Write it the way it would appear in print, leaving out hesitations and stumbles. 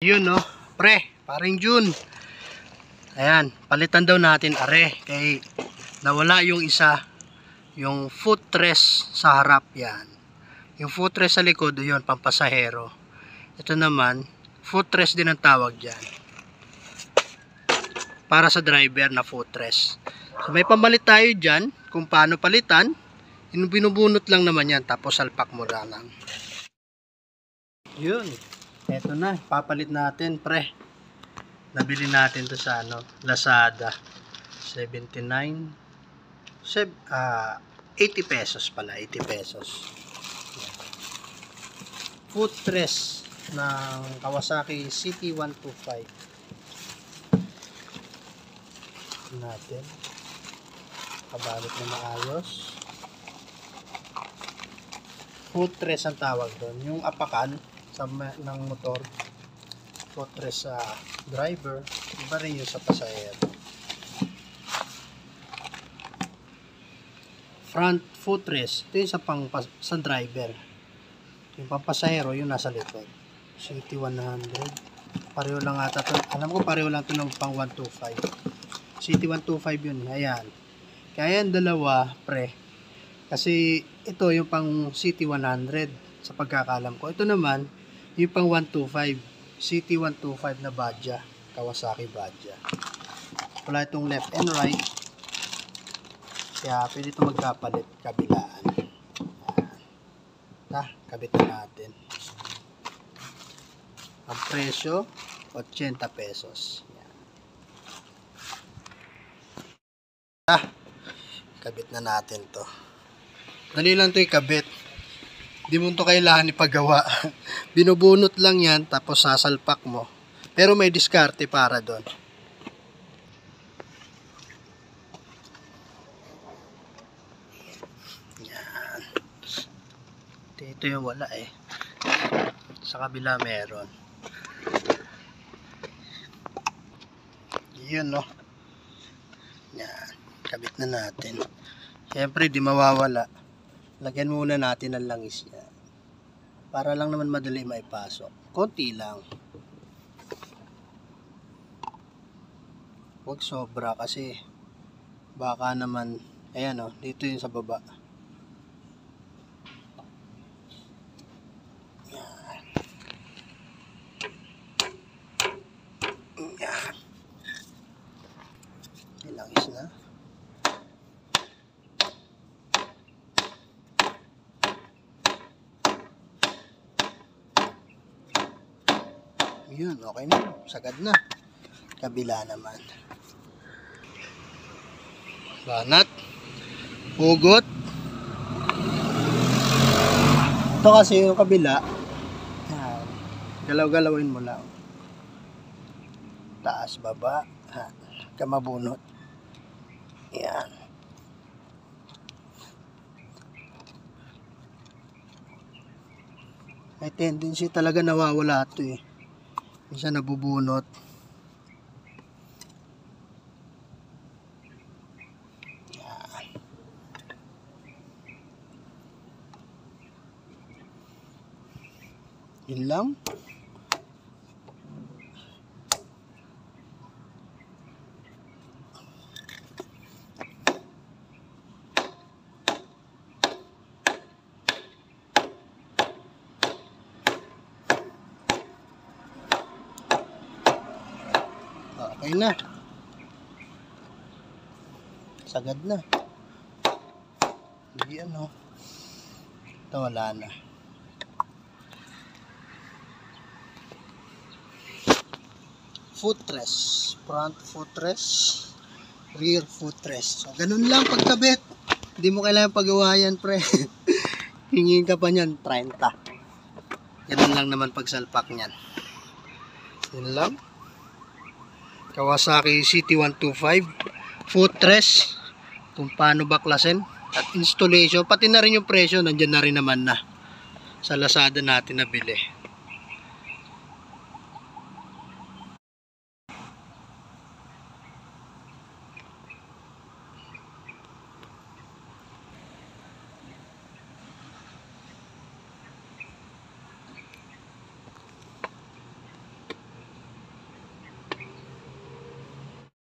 Yun no, pre, paring June. Ayan, palitan daw natin are. Kay nawala yung isa, yung footrest sa harap yan. Yung footrest sa likod, yun, pampasahero. Ito naman, footrest din ang tawag dyan. Para sa driver na footrest. So may pamalit tayo dyan, kung paano palitan. Binubunot lang naman yan, tapos salpak mo lang. Yun. Eto na, papalit natin, pre. Nabili natin to sa Lazada. 80 pesos pala, 80 pesos. Footrest ng Kawasaki CT125. Natin. Kabalot na maayos. Footrest ang tawag doon. Yung apakan ng motor, footrest sa driver, iba rin yung sa pasahero. Front footrest, ito yung sa driver. Yung pampasahero, yung nasa likod. CT100, pareho lang ata to. Alam ko pareho lang to ng pang 125. CT125 yun, ayan. Kaya yung dalawa, pre, kasi ito yung pang CT100 sa pagkakalam ko. Ito naman yung pang 125, CT125 na badya, Kawasaki badya. Wala itong left and right, kaya pwede ito magkapalit kabilaan. Kabit na natin. Ang presyo 80 pesos. Kabit na natin to. Dali lang to ikabit. Di mo ito kailangan ipagawa. Binubunot lang yan, tapos sasalpak mo. Pero may diskarte para doon. Yan. Ito yung wala eh. Sa kabila meron. Yun no. Yan. Kabit na natin. Siyempre di mawawala. Lagyan muna natin ang langis niya. Para lang naman madali maipasok. Konti lang. Huwag sobra kasi baka naman, ayan o, dito yung sa baba. Yan. Yan. May langis na. Yun, okay na. Sagad na. Kabila naman. Banat. Hugot. Ito kasi yung kabila. Galaw-galawin mo lang. Taas, baba. Kamabunot. Yan. May tendency talaga nawawala ito eh. Minsan nabubunot. Yan. Yun lang. Okay na. Sagad na. Hindi ano. Ito wala na. Footrest. Front footrest. Rear footrest. So, ganun lang pagkabit. Hindi mo kailangan pagawa yan, pre. Hingin ka pa niyan, 30. Ganun lang naman pagsalpak niyan. Yun lang. Kawasaki CT125 footrest, kung paano baklasin at installation, pati na rin yung presyo nandyan na rin naman na sa Lazada natin nabili.